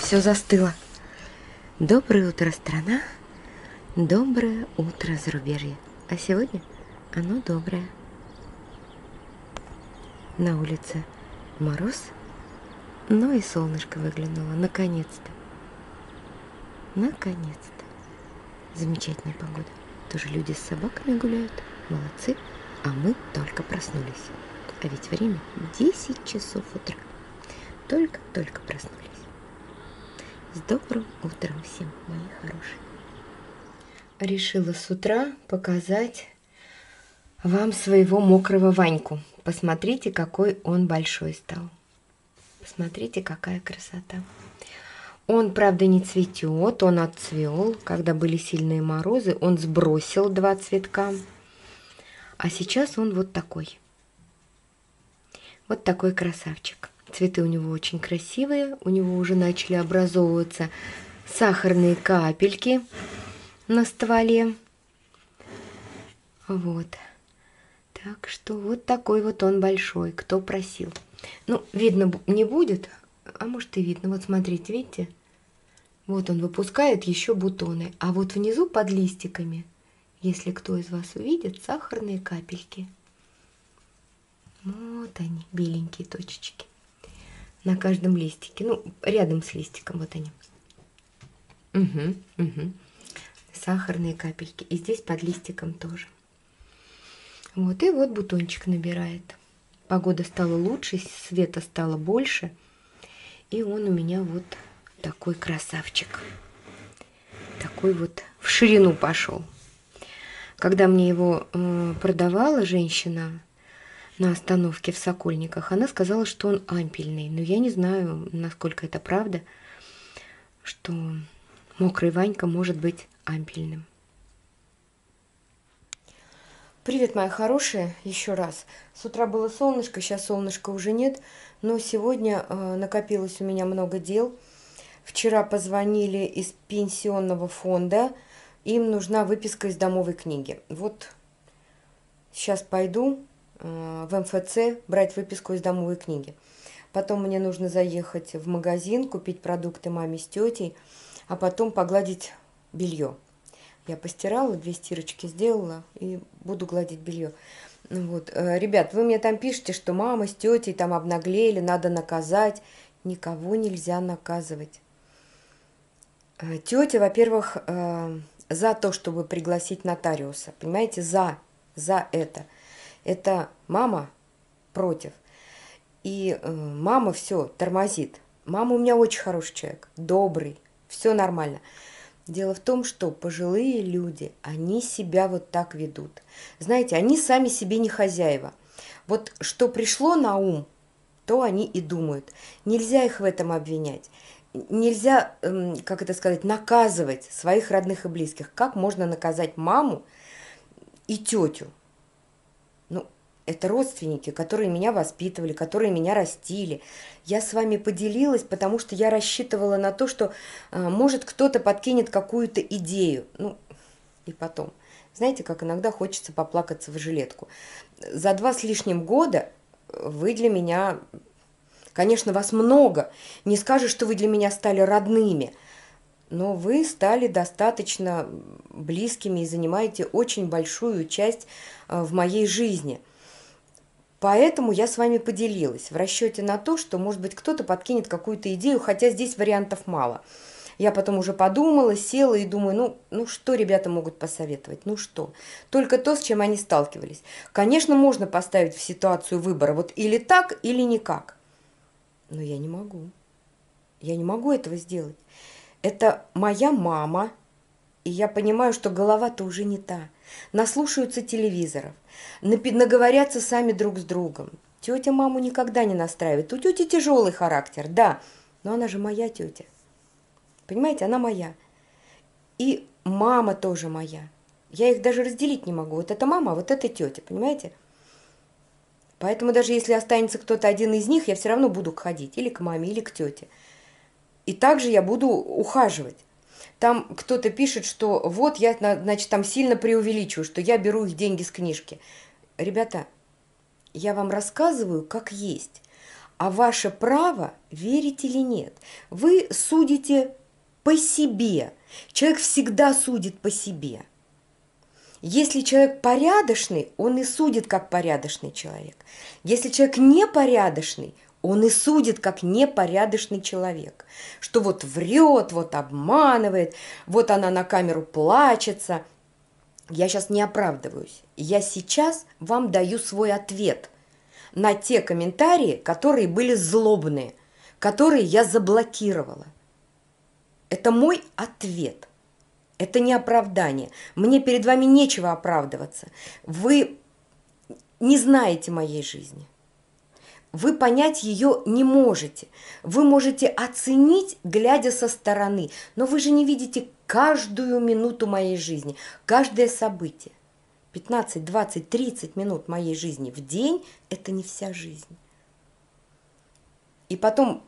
Все застыло. Доброе утро, страна. Доброе утро, зарубежье. А сегодня оно доброе. На улице мороз, но и солнышко выглянуло. Наконец-то. Наконец-то. Замечательная погода. Тоже люди с собаками гуляют. Молодцы. А мы только проснулись. А ведь время 10 часов утра. Только-только проснулись. С добрым утром всем, мои хорошие. Решила с утра показать вам своего мокрого Ваньку. Посмотрите, какой он большой стал. Посмотрите, какая красота. Он, правда, не цветет, он отцвел. Когда были сильные морозы, он сбросил 2 цветка. А сейчас он вот такой. Вот такой красавчик. Цветы у него очень красивые. У него уже начали образовываться сахарные капельки на стволе. Вот. Так что вот такой вот он большой. Кто просил? Ну, видно не будет, а может и видно. Вот смотрите, видите? Вот он выпускает еще бутоны. А вот внизу под листиками, если кто из вас увидит, сахарные капельки. Вот они, беленькие точечки. На каждом листике. Ну, рядом с листиком, вот они. Угу. Сахарные капельки. И здесь под листиком тоже. Вот, и вот бутончик набирает. Погода стала лучше, света стало больше. И он у меня вот такой красавчик. Такой вот в ширину пошел. Когда мне его продавала женщина на остановке в Сокольниках, она сказала, что он ампельный. Но я не знаю, насколько это правда, что мокрый Ванька может быть ампельным. Привет, мои хорошие, еще раз. С утра было солнышко, сейчас солнышка уже нет, но сегодня накопилось у меня много дел. Вчера позвонили из пенсионного фонда, им нужна выписка из домовой книги. Вот сейчас пойду в МФЦ брать выписку из домовой книги. Потом мне нужно заехать в магазин, купить продукты маме с тетей, а потом погладить белье. Я постирала, 2 стирочки сделала и буду гладить белье. Вот. Ребят, вы мне там пишете, что мама с тетей там обнаглели, надо наказать. Никого нельзя наказывать. Тетя, во-первых, за то, чтобы пригласить нотариуса. Понимаете, за это. Это мама против. И мама все тормозит. Мама у меня очень хороший человек, добрый, все нормально. Дело в том, что пожилые люди, они себя вот так ведут. Знаете, они сами себе не хозяева. Вот что пришло на ум, то они и думают. Нельзя их в этом обвинять. Нельзя, как это сказать, наказывать своих родных и близких. Как можно наказать маму и тетю? Ну, это родственники, которые меня воспитывали, которые меня растили. Я с вами поделилась, потому что я рассчитывала на то, что, может, кто-то подкинет какую-то идею. Ну, и потом. Знаете, как иногда хочется поплакаться в жилетку. За 2 с лишним года вы для меня... Конечно, вас много. Не скажешь, что вы для меня стали родными. Но вы стали достаточно близкими и занимаете очень большую часть в моей жизни. Поэтому я с вами поделилась в расчете на то, что, может быть, кто-то подкинет какую-то идею, хотя здесь вариантов мало. Я потом уже подумала, села и думаю, ну что ребята могут посоветовать? Ну что? Только то, с чем они сталкивались. Конечно, можно поставить в ситуацию выбора, вот или так, или никак. Но я не могу. Я не могу этого сделать. Это моя мама, и я понимаю, что голова-то уже не та. Наслушаются телевизоров, наговорятся сами друг с другом. Тетя маму никогда не настраивает. У тети тяжелый характер, да, но она же моя тетя. Понимаете, она моя. И мама тоже моя. Я их даже разделить не могу. Вот это мама, а вот это тетя, понимаете? Поэтому даже если останется кто-то один из них, я все равно буду ходить или к маме, или к тете. И также я буду ухаживать. Там кто-то пишет, что вот я, значит, там сильно преувеличиваю, что я беру их деньги с книжки. Ребята, я вам рассказываю, как есть. а ваше право верить или нет. Вы судите по себе. Человек всегда судит по себе. Если человек порядочный, он и судит как порядочный человек. Если человек непорядочный, он и судит как непорядочный человек. Что вот врет, вот обманывает, вот она на камеру плачется. Я сейчас не оправдываюсь. Я сейчас вам даю свой ответ на те комментарии, которые были злобные, которые я заблокировала. Это мой ответ. Это не оправдание. Мне перед вами нечего оправдываться. Вы не знаете моей жизни. Вы понять ее не можете. Вы можете оценить, глядя со стороны, но вы же не видите каждую минуту моей жизни, каждое событие. 15, 20, 30 минут моей жизни в день – это не вся жизнь. И потом…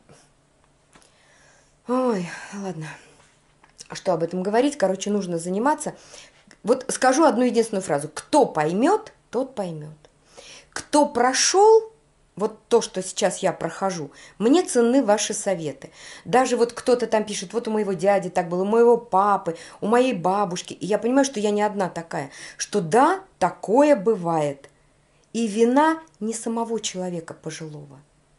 Ой, ладно. Что об этом говорить? Короче, нужно заниматься. Вот скажу одну единственную фразу. Кто поймет, тот поймет. Кто прошел, вот то, что сейчас я прохожу, мне ценны ваши советы. Даже вот кто-то там пишет, вот у моего дяди так было, у моего папы, у моей бабушки. И я понимаю, что я не одна такая. Что да, такое бывает. И вина не самого человека пожилого.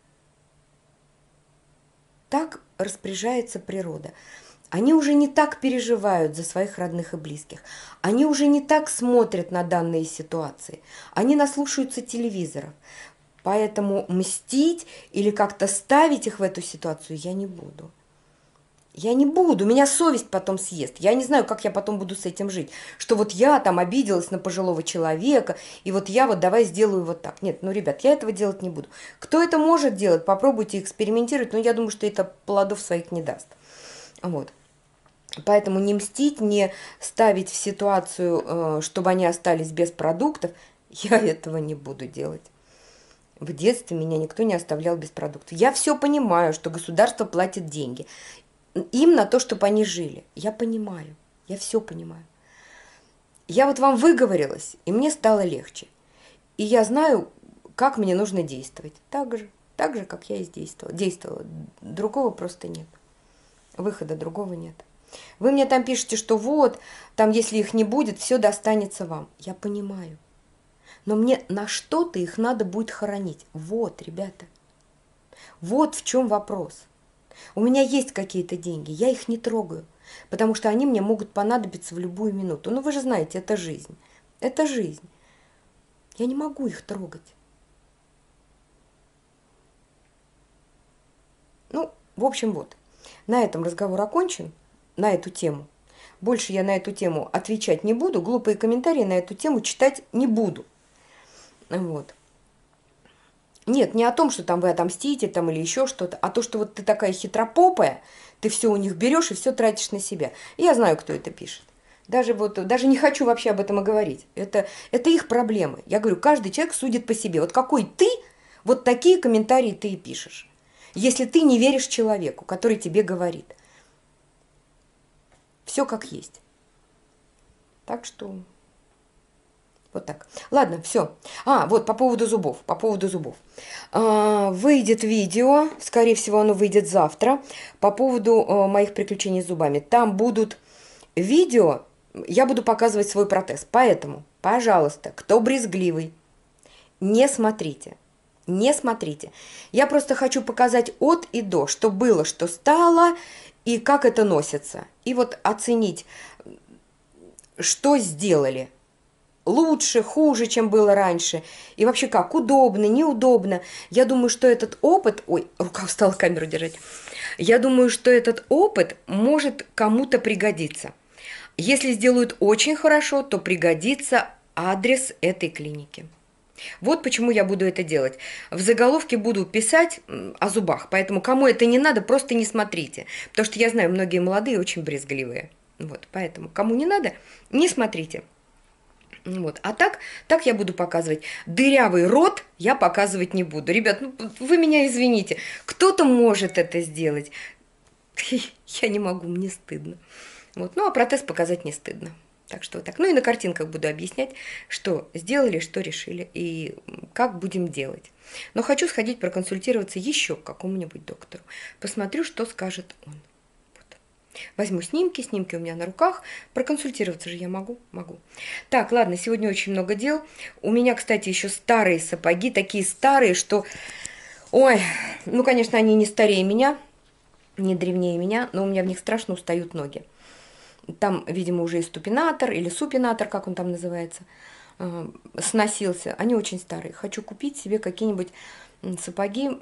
Так распоряжается природа. Они уже не так переживают за своих родных и близких. Они уже не так смотрят на данные ситуации. Они наслушаются телевизоров. Поэтому мстить или как-то ставить их в эту ситуацию я не буду. Я не буду, меня совесть потом съест. Я не знаю, как я потом буду с этим жить. Что вот я там обиделась на пожилого человека, и вот я вот давай сделаю вот так. Нет, ну, ребят, я этого делать не буду. Кто это может делать, попробуйте экспериментировать, но я думаю, что это плодов своих не даст. Вот. Поэтому не мстить, не ставить в ситуацию, чтобы они остались без продуктов, я этого не буду делать. В детстве меня никто не оставлял без продуктов. Я все понимаю, что государство платит деньги им на то, чтобы они жили. Я понимаю, я все понимаю. Я вот вам выговорилась, и мне стало легче. И я знаю, как мне нужно действовать. Так же, как я и действовала. Другого просто нет. Выхода другого нет. Вы мне там пишете, что вот, там если их не будет, все достанется вам. Я понимаю. Но мне на что-то их надо будет хоронить. Вот, ребята. Вот в чем вопрос. У меня есть какие-то деньги, я их не трогаю, потому что они мне могут понадобиться в любую минуту. Ну, вы же знаете, это жизнь. Это жизнь. Я не могу их трогать. Ну, в общем, вот. На этом разговор окончен, на эту тему. Больше я на эту тему отвечать не буду, глупые комментарии на эту тему читать не буду. Вот. Нет, не о том, что там вы отомстите там, или еще что-то, а то, что вот ты такая хитропопая, ты все у них берешь и все тратишь на себя. И я знаю, кто это пишет. Даже не хочу вообще об этом и говорить. Это их проблемы. Я говорю, каждый человек судит по себе. Вот какой ты, вот такие комментарии ты и пишешь. Если ты не веришь человеку, который тебе говорит. Все как есть. Так что… Вот так. Ладно, все. Вот по поводу зубов. Выйдет видео, скорее всего, оно выйдет завтра, по поводу моих приключений с зубами. Там будут видео, я буду показывать свой протез. Поэтому, пожалуйста, кто брезгливый, не смотрите. Не смотрите. Я просто хочу показать от и до, что было, что стало, и как это носится. И вот оценить, что сделали. Лучше, хуже, чем было раньше. И вообще как, удобно, неудобно. Я думаю, что этот опыт… Ой, рука устала камеру держать. Я думаю, что этот опыт может кому-то пригодиться. Если сделают очень хорошо, то пригодится адрес этой клиники. Вот почему я буду это делать. В заголовке буду писать о зубах, поэтому кому это не надо, просто не смотрите. Потому что я знаю, многие молодые очень брезгливые. Вот, поэтому кому не надо, не смотрите. Вот. А так я буду показывать. Дырявый рот я показывать не буду. Ребят, ну, вы меня извините. Кто-то может это сделать. Я не могу, мне стыдно. Вот. Ну, а протез показать не стыдно. Так что вот так. Ну и на картинках буду объяснять, что сделали, что решили и как будем делать. Но хочу сходить проконсультироваться еще к какому-нибудь доктору. Посмотрю, что скажет он. Вот. Возьму снимки, снимки у меня на руках. Проконсультироваться же я могу? Могу. Так, ладно, сегодня очень много дел. У меня, кстати, еще старые сапоги, такие старые, что... Ой, ну, конечно, они не старее меня, не древнее меня, но у меня в них страшно устают ноги. Там, видимо, уже и ступинатор или супинатор, как он там называется, сносился. Они очень старые. Хочу купить себе какие-нибудь сапоги,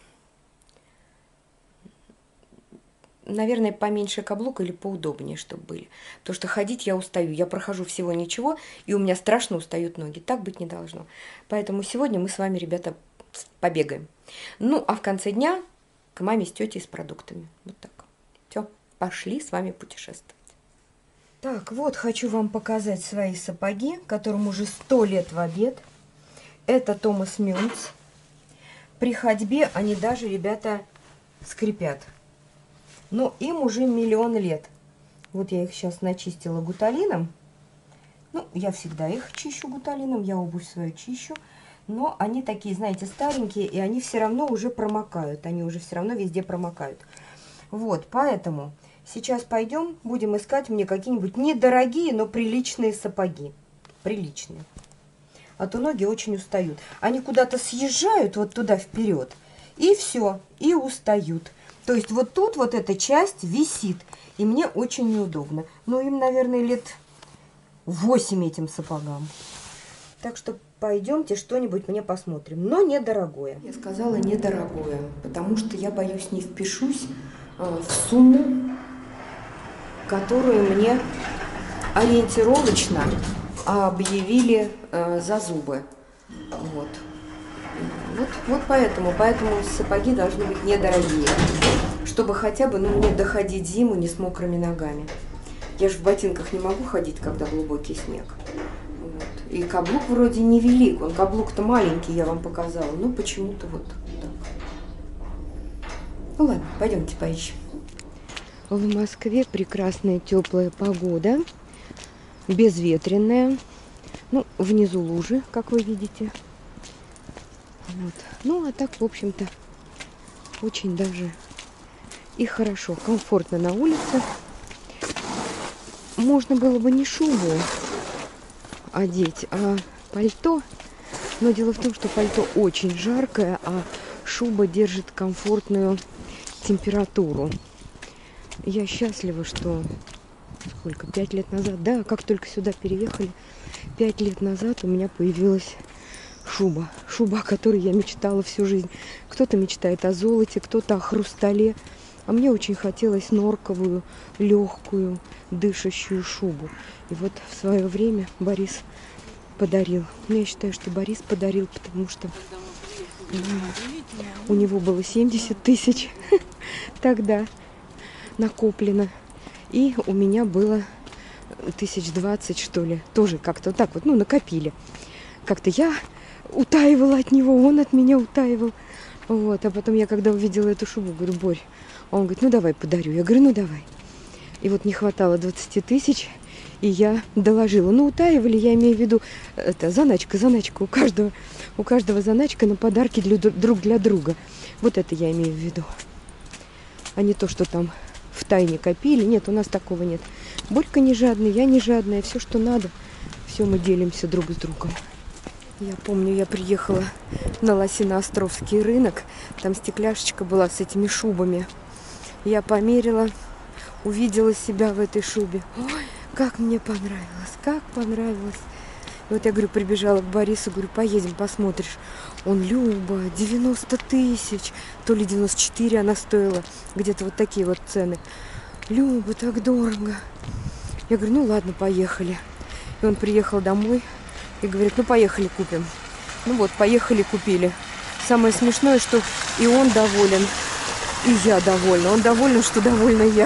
наверное, поменьше каблук или поудобнее, чтобы были. Потому что ходить я устаю. Я прохожу всего ничего, и у меня страшно устают ноги. Так быть не должно. Поэтому сегодня мы с вами, ребята, побегаем. Ну, а в конце дня к маме с тетей с продуктами. Вот так. Все, пошли с вами путешествовать. Так, вот хочу вам показать свои сапоги, которым уже 100 лет в обед. Это Томас Мюнц. При ходьбе они даже, ребята, скрипят. Но им уже 1 000 000 лет. Вот я их сейчас начистила гуталином. Ну, я всегда их чищу гуталином, я обувь свою чищу. Но они такие, знаете, старенькие, и они все равно уже промокают. Они уже все равно везде промокают. Вот, поэтому... Сейчас пойдем, будем искать мне какие-нибудь недорогие, но приличные сапоги. Приличные. А то ноги очень устают. Они куда-то съезжают вот туда вперед, и все, и устают. То есть вот тут вот эта часть висит, и мне очень неудобно. Ну, им, наверное, лет 8 этим сапогам. Так что пойдемте что-нибудь мне посмотрим. Но недорогое. Я сказала недорогое, потому что я боюсь, не впишусь в сумму, которую мне ориентировочно объявили за зубы. Вот поэтому сапоги должны быть недорогие, чтобы хотя бы мне доходить зиму не с мокрыми ногами. Я же в ботинках не могу ходить, когда глубокий снег. Вот. И каблук вроде невелик, он каблук-то маленький, я вам показала, но почему-то вот так. Ну ладно, пойдемте поищем. В Москве прекрасная теплая погода, безветренная. Ну, внизу лужи, как вы видите. Вот. Ну, а так, в общем-то, очень даже и хорошо, комфортно на улице. Можно было бы не шубу одеть, а пальто. Но дело в том, что пальто очень жаркое, а шуба держит комфортную температуру. Я счастлива, что сколько, 5 лет назад, да, как только сюда переехали, 5 лет назад у меня появилась шуба. Шуба, о которой я мечтала всю жизнь. Кто-то мечтает о золоте, кто-то о хрустале. А мне очень хотелось норковую, легкую, дышащую шубу. И вот в свое время Борис подарил. Я считаю, что Борис подарил, потому что у него было 70 тысяч тогда накоплено. И у меня было 1020, что ли. Тоже как-то вот так вот, ну, накопили. Как-то я утаивала от него, он от меня утаивал. Вот. А потом я, когда увидела эту шубу, говорю: Борь. А он говорит: ну, давай подарю. Я говорю: ну, давай. И вот не хватало 20 тысяч, и я доложила. Ну, утаивали, я имею в виду, это заначка. У каждого заначка на подарки друг для друга. Вот это я имею в виду. А не то, что там в тайне копили. Нет, у нас такого нет. Борька не жадный, я не жадная. Все, что надо, все мы делимся друг с другом. Я помню, я приехала на Лосино-Островский рынок. Там стекляшечка была с этими шубами. Я померила, увидела себя в этой шубе. Ой, как мне понравилось, как понравилось. И вот я, говорю, прибежала к Борису, говорю: поедем, посмотришь. Он: Люба, 90 тысяч, то ли 94 она стоила. Где-то вот такие вот цены. Люба, так дорого. Я говорю: ну ладно, поехали. И он приехал домой и говорит: ну поехали купим. Ну вот, поехали, купили. Самое смешное, что и он доволен, и я довольна. Он доволен, что довольна я.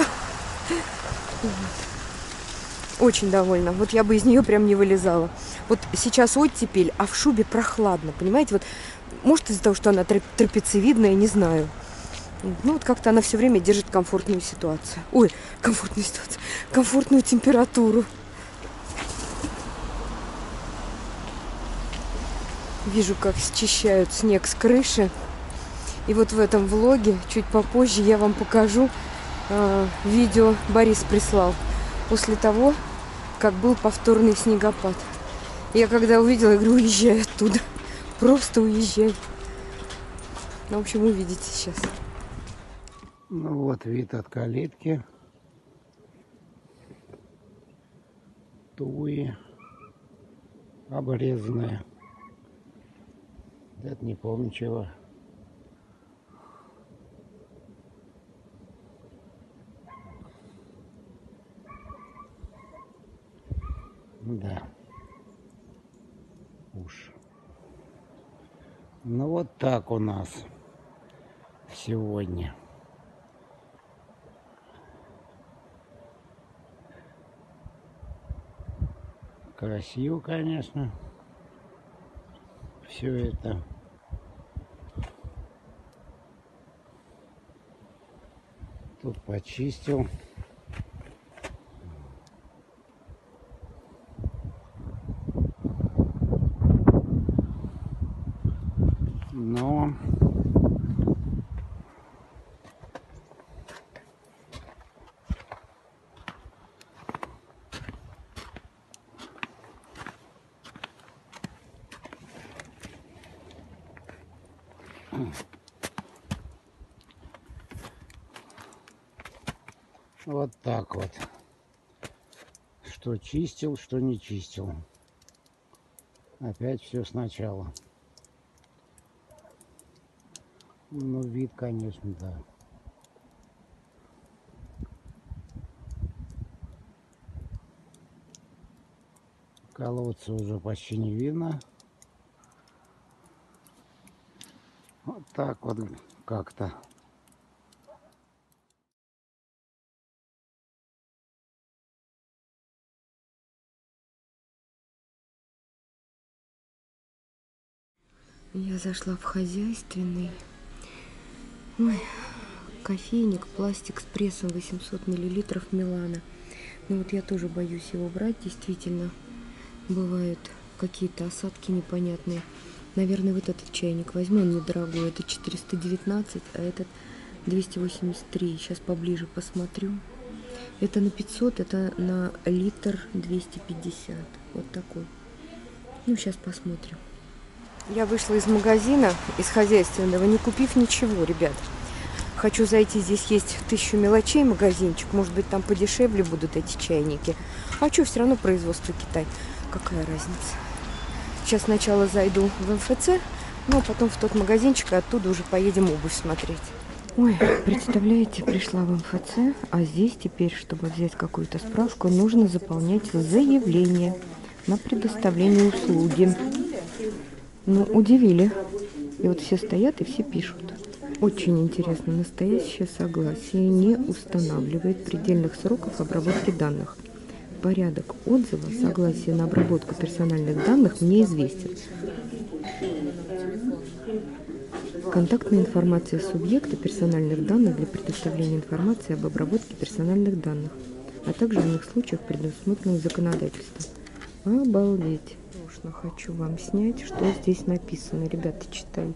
Очень довольна. Вот я бы из нее прям не вылезала. Вот сейчас оттепель, а в шубе прохладно, понимаете? Вот, может, из-за того, что она трапециевидная, не знаю. Ну, вот как-то она все время держит комфортную ситуацию. Ой, комфортную ситуацию. Комфортную температуру. Вижу, как счищают снег с крыши. И вот в этом влоге, чуть попозже, я вам покажу видео, Борис прислал, после того, как был повторный снегопад. Я когда увидела, я говорю, уезжай оттуда. Просто уезжай. Ну, в общем, увидите сейчас. Ну вот вид от калитки. Туи обрезанные. Это не помню чего. Да. Уж. Ну вот так у нас сегодня. Красиво, конечно, все это. Тут почистил. Но вот так вот. Что чистил, что не чистил. Опять все сначала. Ну, вид, конечно, да. Колодца уже почти не видно. Вот так вот как-то. Я зашла в хозяйственный. Ой, кофейник, пластик с прессом 800 миллилитров Милана. Ну вот я тоже боюсь его брать, действительно. Бывают какие-то осадки непонятные. Наверное, вот этот чайник возьму, он недорогой. Это 419, а этот 283. Сейчас поближе посмотрю. Это на 500, это на литр 250. Вот такой. Ну, сейчас посмотрим. Я вышла из магазина, из хозяйственного, не купив ничего, ребят. Хочу зайти, здесь есть 1000 мелочей магазинчик. Может быть, там подешевле будут эти чайники. А что, все равно производство Китай. Какая разница? Сейчас сначала зайду в МФЦ, ну а потом в тот магазинчик, и оттуда уже поедем обувь смотреть. Ой, представляете, пришла в МФЦ, а здесь теперь, чтобы взять какую-то справку, нужно заполнять заявление на предоставление услуги. Ну, удивили. И вот все стоят и все пишут. Очень интересно. Настоящее согласие не устанавливает предельных сроков обработки данных. Порядок отзыва согласия на обработку персональных данных мне известен. Контактная информация субъекта персональных данных для предоставления информации об обработке персональных данных, а также в иных случаях, предусмотренных законодательством. Обалдеть. Хочу вам снять, что здесь написано. Ребята, читайте.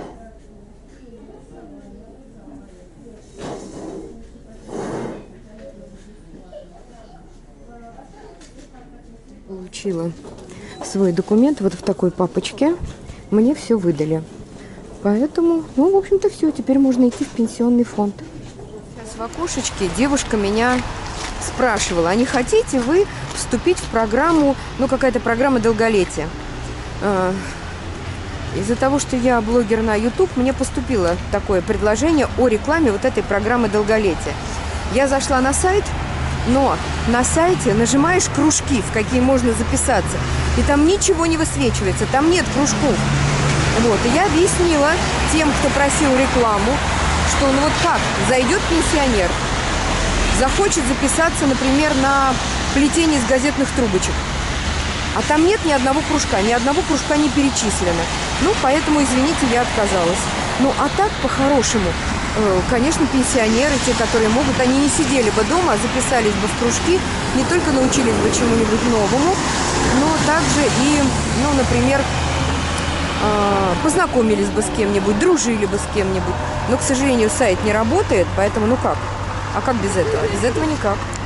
Получила свой документ вот в такой папочке. Мне все выдали. Поэтому, ну, в общем-то, все. Теперь можно идти в пенсионный фонд. Сейчас в окошечке девушка меня спрашивала, а не хотите вы вступить в программу, ну, какая-то программа долголетия? Из-за того, что я блогер на YouTube, мне поступило такое предложение о рекламе вот этой программы долголетия. Я зашла на сайт, но на сайте нажимаешь кружки, в какие можно записаться, и там ничего не высвечивается, там нет кружков. Вот, и я объяснила тем, кто просил рекламу, что ну вот как, зайдет пенсионер, захочет записаться, например, на плетение из газетных трубочек. А там нет ни одного кружка не перечислено. Ну, поэтому, извините, я отказалась. Ну, а так, по-хорошему, конечно, пенсионеры, те, которые могут, они не сидели бы дома, а записались бы в кружки, не только научились бы чему-нибудь новому, но также и, ну, например, познакомились бы с кем-нибудь, дружили бы с кем-нибудь. Но, к сожалению, сайт не работает, поэтому ну как? А как без этого? Без этого никак.